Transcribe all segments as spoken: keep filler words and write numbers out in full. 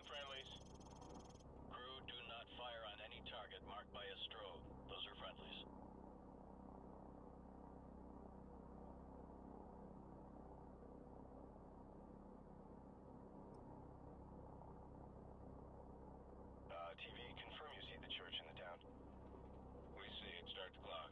friendlies. Crew, do not fire on any target marked by a strobe. Those are friendlies. Uh, T V, confirm you see the church in the town. We see it. Start the clock.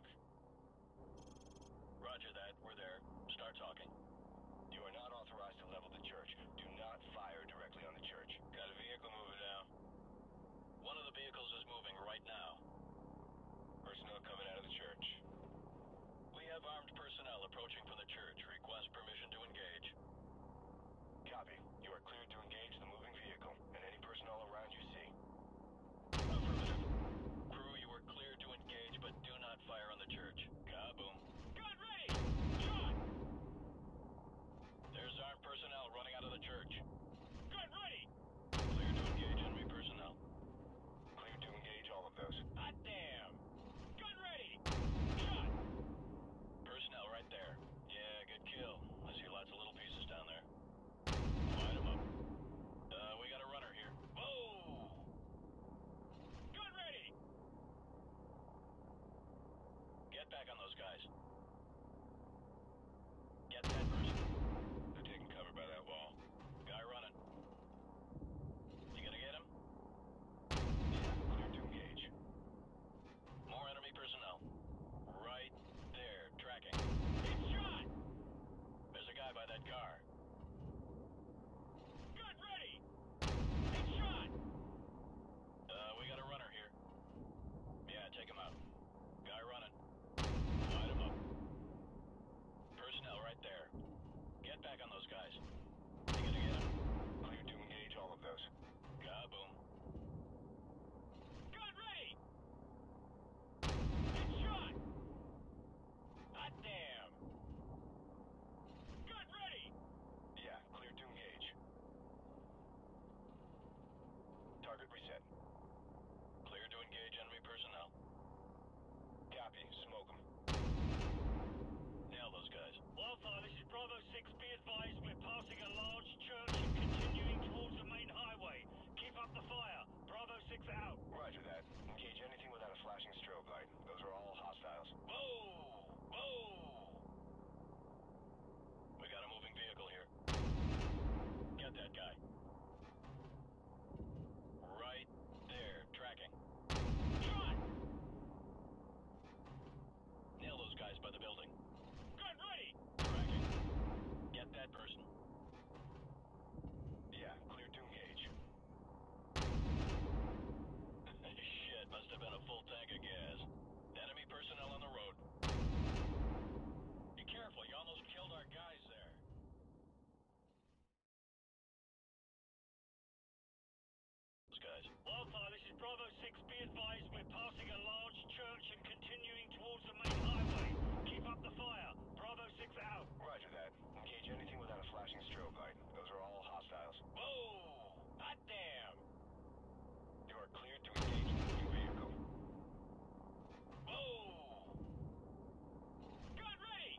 Roger that. We're there. Start talking. You are not authorized to level the church. Do not fire directly on the church. Got a vehicle moving now. One of the vehicles is moving right now. Personnel coming out of the church. We have armed personnel approaching from the church. Request permission to engage. Copy. You are cleared to engage the moving vehicle and any personnel around you see. Affirmative. Crew, you are cleared to engage, but do not fire on the church. Kaboom. Gun ready! Shot! There's armed personnel running out of the church. Gun ready! Clear to engage enemy personnel. Cleared to engage all of those. Hot damn! Gun ready! Shot! Personnel right there. Yeah, good kill. I see lots of little pieces down there. Light them up. Uh, we got a runner here. Whoa! Gun ready! Get back on those guys. Get that person. They're taking cover by that wall. Guy running. You gonna get him? Yeah, cleared to engage. More enemy personnel. Right there, tracking. It's shot! There's a guy by that car. Gun ready! It's shot! Uh, we got a runner here. Yeah, take him out. Guy running. Light him up. Personnel right there. Get back on those guys. You gonna get him? Cleared to engage all of those. Kaboom. Gun ready! It's shot! Hot damn! Gun ready! Yeah, cleared to engage. Target reset. Clear to engage enemy personnel. Copy. Smoke them. Nail those guys. Wildfire, this is Bravo six. Be advised, we're passing a large church and continuing towards the main highway. Keep up the fire. Bravo six out. Roger that. Engage anything without a flashing strobe light. Those are all hostiles. Whoa! Whoa! We got a moving vehicle here. Get that guy. Right there, tracking. Shot! Nail those guys by the building. Gun ready! Tracking. Get that person. Yeah, cleared to engage. Shit, must have been a full tank of gas. Enemy personnel on the road. Be careful, you almost killed our guys there. Those guys. Wildfire, this is Bravo six. Be advised, we're passing a large church and continuing towards the main highway. Keep up the fire. Bravo six out. Roger that. Engage anything without a flashing strobe light. Those are all hostiles. Whoa! Hot damn! You are cleared to engage the moving vehicle. Whoa! Gun ready!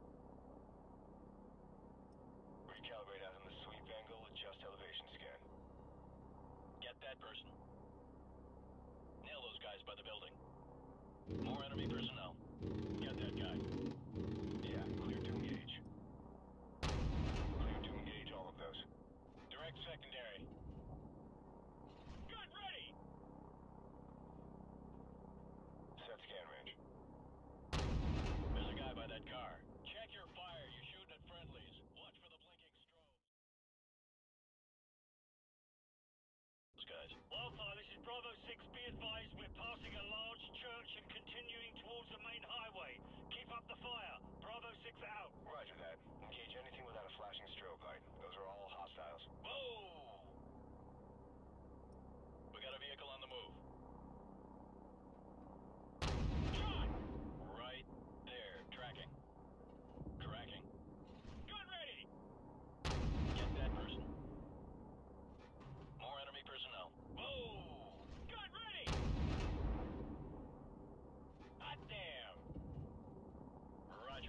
Recalibrate out on the sweep angle. Adjust elevation scan. Get that person. Nail those guys by the building. More enemy personnel. Get that guy. Yeah, cleared to engage. Cleared to engage all of those. Direct secondary. Gun ready! Set scan range. There's a guy by that car. Check your fire. You're shooting at friendlies. Watch for the blinking strobes. Those guys. Wildfire, this is Bravo six. Be advised, we're passing a large church and continuing towards the main highway. Keep up the fire. Bravo six out. Roger that. Engage anything without a flashing strobe light. Those are all hostiles. Whoa! We got a vehicle on the move. Shot! Right there, tracking. Tracking. Gun ready! Get that person. More enemy personnel. Whoa! Gun ready! Hot damn! Roger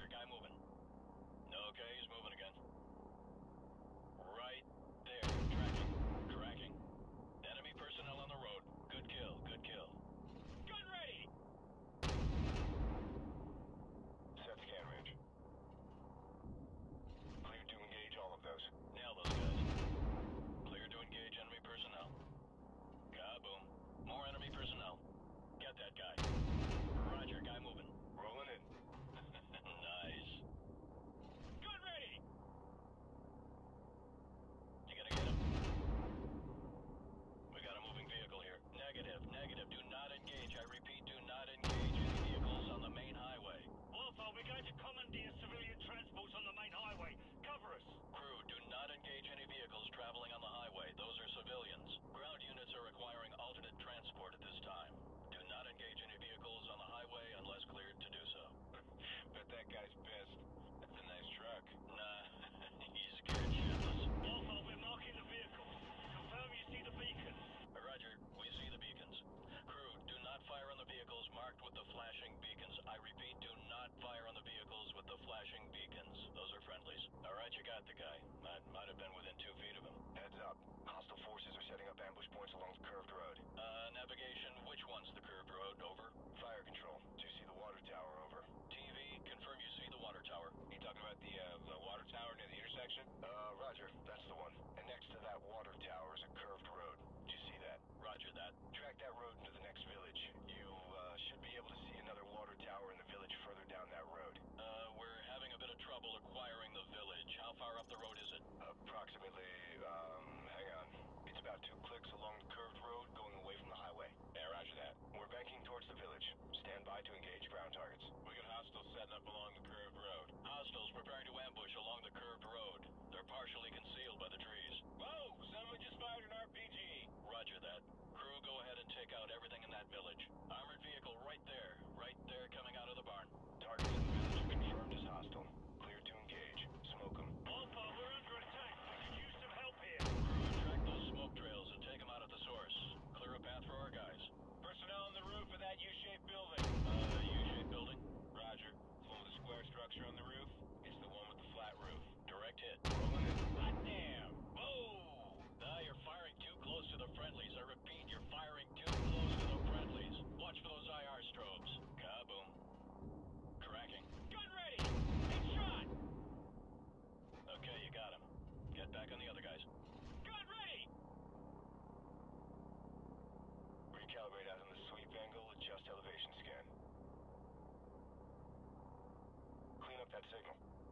How far up the road is it? Approximately, um, hang on. It's about two clicks along the curved road going away from the highway. Yeah, roger that. We're banking towards the village. Stand by to engage ground targets. We got hostiles setting up along the curved road. Hostiles preparing to ambush along the curved road. They're partially concealed by the trees. Whoa! Someone just fired an R P G! Roger that. Crew, go ahead and take out everything in that village. Armored vehicle right there. Right there coming out of the barn. Targets in the village are confirmed as hostile. Clear to engage. Smoke them. Alpha, we're under attack. We could use some help here. Crew, track those smoke trails and take them out at the source. Clear a path for our guys. Personnel on the roof of that U-shaped building. Uh, U-shaped building? Roger. The one with the square structure on the roof? It's the one with the flat roof. Direct hit. Rolling in. Hot damn! Whoa! Ah, you're firing too close to the friendlies. I repeat, you're firing too close to the friendlies. Watch for those I R strobes. Kaboom. Tracking. Gun ready. Hit shot. Okay, you got him. Get back on the other guys. Gun ready. Recalibrate out on the sweep angle. Adjust elevation scan. Clean up that signal.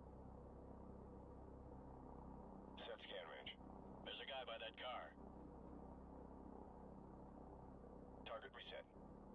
Set scan range. There's a guy by that car. Target reset.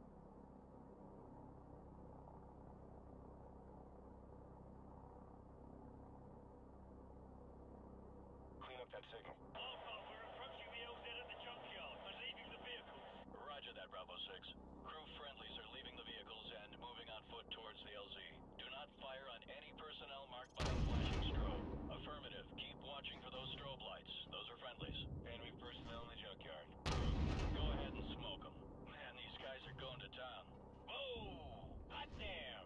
Clean up that signal. Alpha, we're approaching the L Z at the junkyard. We're leaving the vehicles. Roger that, Bravo six. Crew friendlies are leaving the vehicles and moving on foot towards the L Z. Do not fire on any personnel marked by a flashing strobe. Affirmative. Keep watching for those strobe lights. Those are friendlies. Enemy personnel in the junkyard. Crew, go ahead and smoke them. Man, these guys are going to town. Whoa! Hot damn!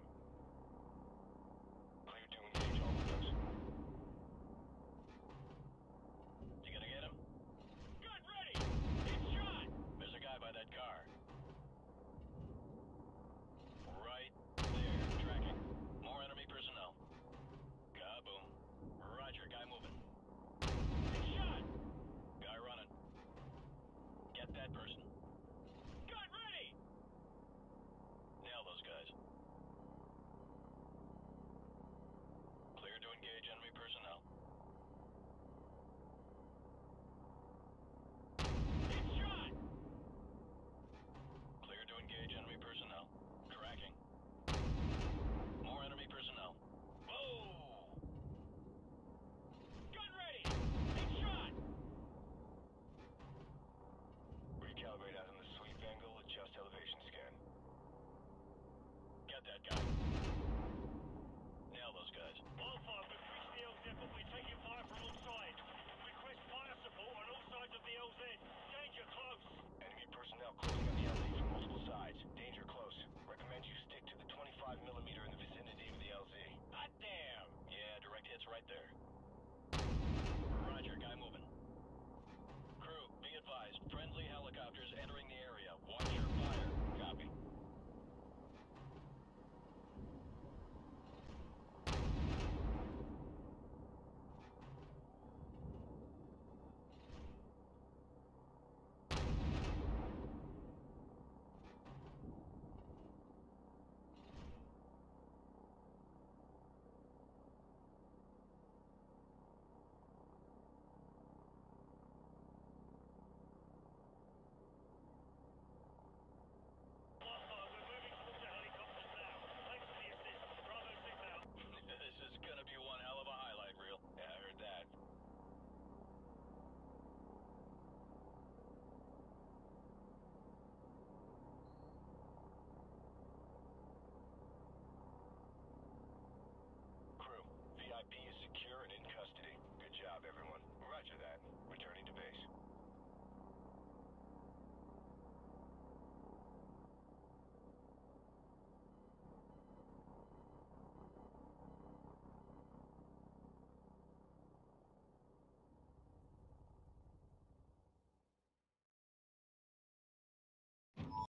Clear to engage all of those. You gonna get him? Gun ready. Hit shot. There's a guy by that car. Right there, tracking. More enemy personnel. Kaboom. Roger, guy moving. Hit shot. Guy running. Get that person. Gun ready. Nail those guys. Clear to engage enemy personnel. Hit shot. Clear to engage enemy personnel. Tracking. More enemy personnel. Whoa! Gun ready. Hit shot. Recalibrate out on the sweep angle. Adjust elevation scan. Get that guy.